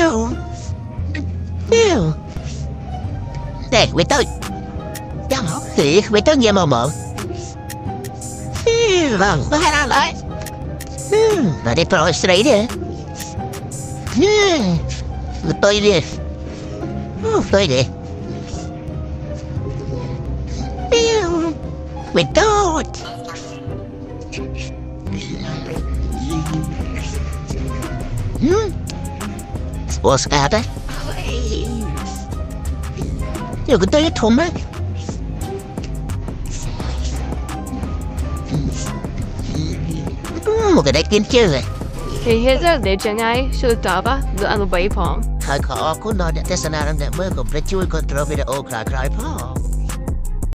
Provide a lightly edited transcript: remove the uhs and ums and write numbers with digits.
Nè, quay tới. Thì quay tới nghe mờ mờ. Vâng, có hai đang lại. Và đây pro straight đi. Tôi đi. Tôi đi. Quay tốt. Sports car đấy. Nhiều cái tới thùng á. Một cái đấy kiến chưa rồi. Thì hiện giờ để chẳng ai sự tập á, được ăn bảy phòng. Hãy khó cũng nói để tesana làm đẹp mới cùng với chui control video cry cry phong.